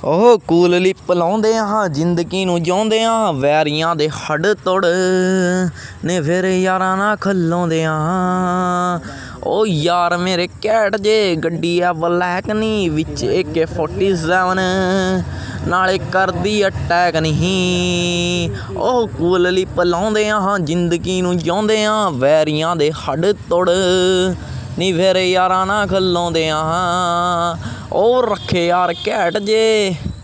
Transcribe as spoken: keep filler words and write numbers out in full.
ਉਹ ਕੂਲਲਿਪ ਲਾਉਂਦੇ ਹਾਂ ਜ਼ਿੰਦਗੀ ਨੂੰ ਜਿਉਂਦੇ ਹਾਂ ਵੈਰੀਆਂ ਦੇ ਹੱਡ ਤੋੜ ਨੇ ਫਿਰ ਯਾਰਾਂ ਨਾਲ ਖਲੋਂਦੇ ਹਾਂ। ਉਹ ਯਾਰ ਮੇਰੇ ਘੈਂਟ ਜੇ ਗੱਡੀ ਆ ਬਲੈਕ ਨਹੀਂ ਵਿੱਚ ਏ ਕੇ ਫੋਰਟੀ ਸੈਵਨ ਨਾਲੇ ਕਰਦੀ ਅਟੈਕ ਨਹੀਂ। ਉਹ ਕੂਲਲਿਪ ਲਾਉਂਦੇ ਹਾਂ ਜ਼ਿੰਦਗੀ ਨੂੰ ਜਿਉਂਦੇ ਹਾਂ ਵੈਰੀਆਂ ਦੇ ਹੱਡ ਤੋੜ ਨੀ ਫਿਰ ਯਾਰਾਂ ਨਾਲ ਖਲੋਂਦੇ ਹਾਂ। ਉਹ ਰੱਖੇ ਯਾਰ ਘੈਂਟ ਜੇ